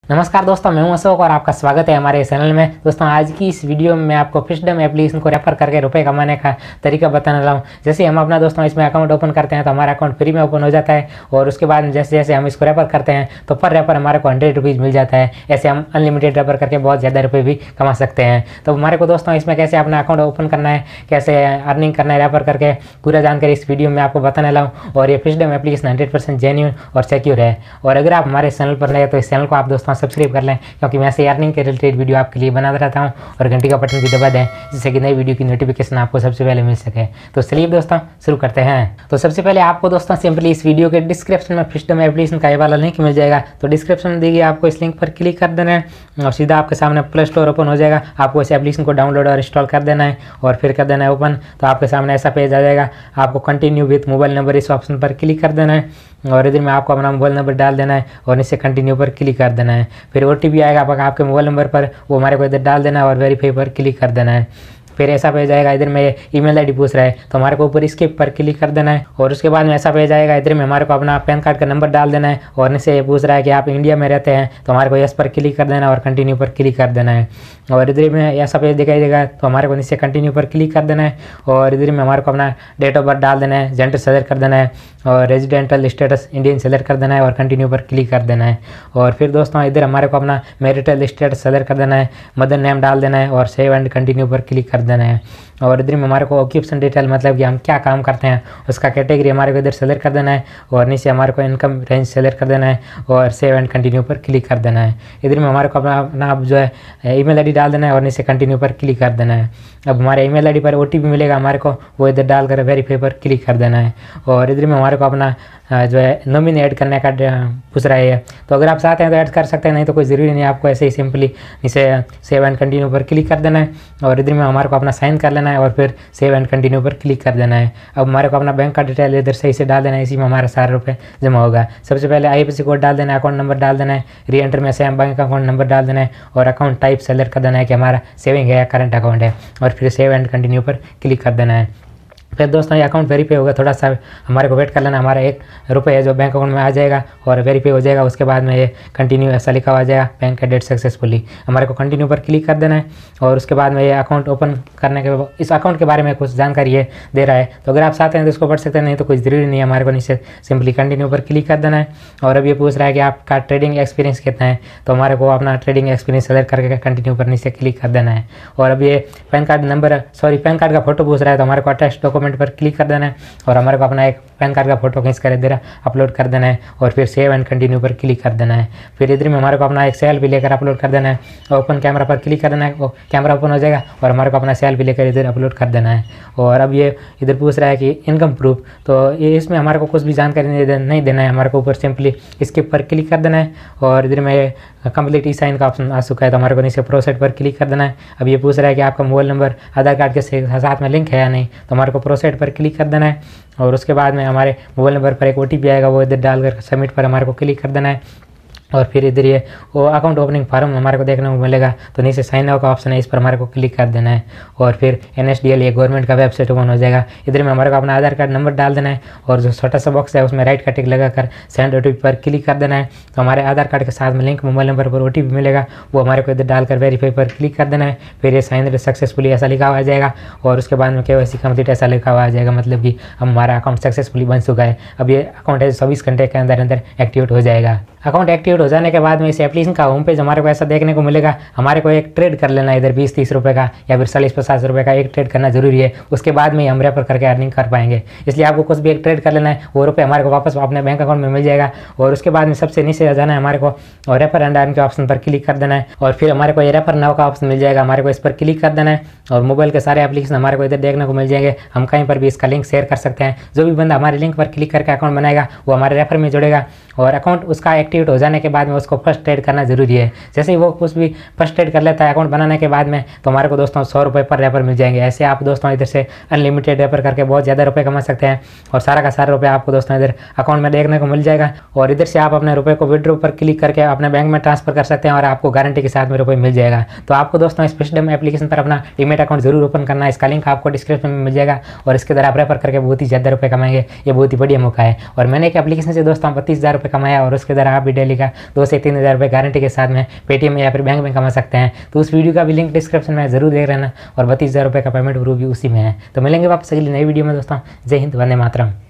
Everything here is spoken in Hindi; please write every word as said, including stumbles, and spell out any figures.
नमस्कार दोस्तों, मैं हूं अशोक और आपका स्वागत है हमारे चैनल में। दोस्तों, आज की इस वीडियो में मैं आपको फिशडम एप्लीकेशन को रेफर करके रुपए कमाने का तरीका बताने वाला हूं। जैसे हम अपना दोस्तों इसमें अकाउंट ओपन करते हैं तो हमारा अकाउंट फ्री में ओपन हो जाता है और उसके बाद जैसे जैसे हम इसको रेफर करते हैं तो पर रेफर हमारे को हंड्रेड रुपीज़ मिल जाता है। ऐसे हम अनलिमिटेड रेफर करके बहुत ज़्यादा रुपये भी कमा सकते हैं। तो हमारे को दोस्तों इसमें कैसे अपना अकाउंट ओपन करना है, कैसे अर्निंग करना है रेफर करके, पूरा जानकारी इस वीडियो में आपको बताने वाला हूँ। और ये Fishdom application hundred percent genuine और सिक्योर है। और अगर आप हमारे चैनल पर नए तो इस चैनल को आप दोस्तों सब्सक्राइब कर लें, क्योंकि मैं ऐसे अर्निंग के रिलेटेड वीडियो आपके लिए बनाता रहता हूं। और घंटी का बटन भी दबा दें जिससे कि नई वीडियो की नोटिफिकेशन आपको सबसे पहले मिल सके। तो चलिए दोस्तों शुरू करते हैं। तो सबसे पहले आपको दोस्तों सिंपली इस वीडियो के डिस्क्रिप्शन में फिशडम एप्लीकेशन का ये वाला लिंक मिल जाएगा। तो डिस्क्रिप्शन में देखिए, आपको इस लिंक पर क्लिक कर देना है और सीधा आपके सामने प्ले स्टोर ओपन हो जाएगा। आपको इस एप्लीकेशन को डाउनलोड और इंस्टॉल कर देना है और फिर कर देना है ओपन। तो आपके सामने ऐसा पेज आ जाएगा। आपको कंटिन्यू विथ मोबाइल नंबर इस ऑप्शन पर क्लिक कर देना है और इधर में आपको अपना मोबाइल नंबर डाल देना है और नीचे कंटिन्यू पर क्लिक कर देना है। फिर ओ टी पी आएगा आपके मोबाइल नंबर पर, वो हमारे को इधर डाल देना है और वेरीफाई पर क्लिक कर देना है। फिर ऐसा पेज आएगा। इधर में ईमेल आईडी पूछ रहा है तो हमारे को ऊपर स्किप पर क्लिक कर देना है और उसके बाद में ऐसा पेज आएगा। इधर में हमारे को अपना पैन कार्ड का नंबर डाल देना है और नीचे पूछ रहा है कि आप इंडिया में रहते हैं तो हमारे को यस पर क्लिक कर देना है और कंटिन्यू पर क्लिक कर देना है। और इधर में ऐसा पेज दिखाई देगा तो हमारे को नीचे कंटिन्यू पर क्लिक कर देना है और इधर में हमारे को अपना डेट ऑफ बर्थ डाल देना है, जेंडर सेलेक्ट कर देना है और रेजिडेंटल स्टेटस इंडियन सेलेक्ट कर देना है और कंटिन्यू पर क्लिक कर देना है। और फिर दोस्तों इधर हमारे को अपना मैरिटल स्टेटस सेलेक्ट कर देना है, मदर नेम डाल देना है और सेव एंड कंटिन्यू पर क्लिक कर देना है। और इधर में हमारे को ऑक्यूपेशन डिटेल, मतलब कि हम क्या काम करते हैं उसका कैटेगरी हमारे को इधर सेलेक्ट कर देना है और नीचे हमारे को इनकम रेंज सेलेक्ट कर देना है और सेव एंड कंटिन्यू पर क्लिक कर देना है। इधर में हमारे को अपना अपना जो है ईमेल आईडी डाल देना है और नीचे कंटिन्यू पर क्लिक कर देना है। अब हमारे ईमेल आईडी पर ओटीपी मिलेगा हमारे को, वो इधर डालकर वेरीफाई पर क्लिक कर देना है। और इधर में हमारे को अपना जो है नॉमिनी ऐड करने का पूछ रहा है, तो अगर आप चाहते हैं तो ऐड कर सकते हैं, नहीं तो कोई ज़रूरी नहीं है। आपको ऐसे ही सिंपली नीचे सेव एंड कंटिन्यू पर क्लिक कर देना है और इधर में हमारे को अपना साइन कर लेना है और फिर सेव एंड कंटिन्यू पर क्लिक कर देना है। अब हमारे को अपना बैंक का डिटेल इधर सही से डाल देना है, इसी में हमारा सारे रुपये जमा होगा। सबसे पहले I F S C code डाल देना है, अकाउंट नंबर डाल देना है, री एंटर में सेम बैंक अकाउंट नंबर डाल देना है और अकाउंट टाइप सेलेक्ट कर देना है कि हमारा सेविंग है या करंट अकाउंट है और फिर सेव एंड कंटिन्यू पर क्लिक कर देना है। फिर दोस्तों ये अकाउंट वेरीफाई होगा, थोड़ा सा हमारे को वेट कर लेना। हमारा एक रुपये है जो बैंक अकाउंट में आ जाएगा और वेरीफाई हो जाएगा। उसके बाद में ये कंटिन्यू ऐसा लिखा हुआ आ जाएगा, बैंक एडेड सक्सेसफुली। हमारे को कंटिन्यू पर क्लिक कर देना है और उसके बाद में ये अकाउंट ओपन करने के इस अकाउंट के बारे में कुछ जानकारी ये दे रहा है, तो अगर आप चाहते हैं तो इसको पढ़ सकते हैं, नहीं तो कोई ज़रूरी नहीं है। हमारे को नीचे सिंपली कंटिन्यू पर क्लिक कर देना है और अब ये पूछ रहा है कि आपका ट्रेडिंग एक्सपीरियंस कितना है, तो हमारे को अपना ट्रेडिंग एक्सपीरियंस सेलेक्ट करके कंटिन्यू पर नीचे क्लिक कर देना है। और अब ये PAN card number sorry PAN card का फोटो पूछ रहा है तो हमारे को अटैच डॉक्यूमेंट पर क्लिक कर देना है और हमारे को अपना एक पैन कार्ड का फोटो खींच कर इधर अपलोड कर देना है और फिर सेव एंड कंटिन्यू पर क्लिक कर देना है। फिर इधर में हमारे को अपना एक सेल्फी लेकर अपलोड कर देना है, ओपन कैमरा पर क्लिक कर देना है, वो कैमरा ओपन हो जाएगा और हमारे को अपना सेल्फी लेकर इधर अपलोड कर देना है। और अब ये इधर पूछ रहा है कि इनकम प्रूफ, तो ये इसमें हमारे को कुछ भी जानकारी नहीं देना है। हमारे को ऊपर सिंपली स्किप पर क्लिक कर देना है और इधर में कंप्लीट ई साइन का ऑप्शन आ चुका है तो हमारे को नीचे प्रोसेड पर क्लिक कर देना है। अब ये पूछ रहा है कि आपका मोबाइल नंबर आधार कार्ड के साथ में लिंक है या नहीं, तो हमारे को प्रोसेड पर क्लिक कर देना है और उसके बाद में हमारे मोबाइल नंबर पर एक ओ टी पी आएगा, वो इधर डालकर सबमिट पर हमारे को क्लिक कर देना है। और फिर इधर ये वो अकाउंट ओपनिंग फार्म हमारे को देखने को मिलेगा, तो नीचे साइन अप का ऑप्शन है, इस पर हमारे को क्लिक कर देना है और फिर एन एस डी एल ये गवर्नमेंट का वेबसाइट ओपन हो जाएगा। इधर में हमारे को अपना आधार कार्ड नंबर डाल देना है और जो छोटा सा बॉक्स है उसमें राइट का टिक लगाकर सेंड ओ टी पी पर क्लिक कर देना है। तो हमारे आधार कार्ड के साथ में लिंक मोबाइल नंबर पर ओ टी पी मिलेगा, वो हमारे को इधर डालकर वेरीफाई पर क्लिक कर देना है। फिर ये साइन सक्सेसफुली ऐसा लिखा हुआ आ जाएगा और उसके बाद में के वाई सी कंप्लीट ऐसा लिखा हुआ आ जाएगा, मतलब कि हमारा अकाउंट सक्सेसफुली बन चुका है। अब ये अकाउंट है चौबीस घंटे के अंदर अंदर एक्टिवेट हो जाएगा। अकाउंट एक्टिवेट हो जाने के बाद में इस एप्लीकेशन का होम पेज हमारे को ऐसा देखने को मिलेगा। हमारे को एक ट्रेड कर लेना है इधर बीस तीस रुपये का या फिर चालीस पचास रुपये का एक ट्रेड करना जरूरी है, उसके बाद में हम रेफर करके अर्निंग कर पाएंगे। इसलिए आपको कुछ भी एक ट्रेड कर लेना है, वो रुपये हमारे को वापस अपने बैंक अकाउंट में मिल जाएगा। और उसके बाद में सबसे नीचे आ जाना है हमारे को और रेफर एंड अर्न के ऑप्शन पर क्लिक कर देना है और फिर हमारे को ये रेफर नाउ का ऑप्शन मिल जाएगा, हमारे को इस पर क्लिक कर देना है और मोबाइल के सारे एप्लीकेशन हमारे को इधर देखने को मिल जाएंगे। हम कहीं पर भी इसका लिंक शेयर कर सकते हैं। जो भी बंदा हमारे लिंक पर क्लिक करके अकाउंट बनाएगा वो हमारे रेफर में जुड़ेगा और अकाउंट उसका एक्टिवेट हो जाने के बाद में उसको फर्स्ट ट्रेड करना जरूरी है। जैसे ही वो कुछ भी फर्स्ट ट्रेड कर लेता है अकाउंट बनाने के बाद में, तो हमारे को दोस्तों सौ रुपये पर रेफर मिल जाएंगे। ऐसे आप दोस्तों इधर से अनलिमिटेड रेफर करके बहुत ज़्यादा रुपये कमा सकते हैं और सारा का सारा रुपये आपको दोस्तों इधर अकाउंट में देखने को मिल जाएगा। और इधर से आप अपने रुपये को विड्रॉ पर क्लिक करके अपने बैंक में ट्रांसफर कर सकते हैं और आपको गारंटी के साथ में रुपये मिल जाएगा। तो आपको दोस्तों इस फिशडम एप्लीकेशन पर अपना डीमैट अकाउंट जरूर ओपन करना है, इसका लिंक आपको डिस्क्रिप्शन में मिल जाएगा और इसके द्वारा आप रेफर करके बहुत ही ज़्यादा रुपये कमाएंगे। ये बहुत ही बढ़िया मौका है और मैंने एक एप्लीकेशन से दोस्तों बत्तीस हज़ार रुपये कमाया और उसके द्वारा आप आप भी डेली का दो से तीन हज़ार रुपये गारंटी के साथ में पेटीएम या फिर बैंक में कमा सकते हैं। तो उस वीडियो का भी लिंक डिस्क्रिप्शन में जरूर देख रहना और बत्तीस हज़ार रुपये का पेमेंट प्रूफ भी उसी में है। तो मिलेंगे वापस अगली नई वीडियो में दोस्तों। जय हिंद, वंदे मातरम।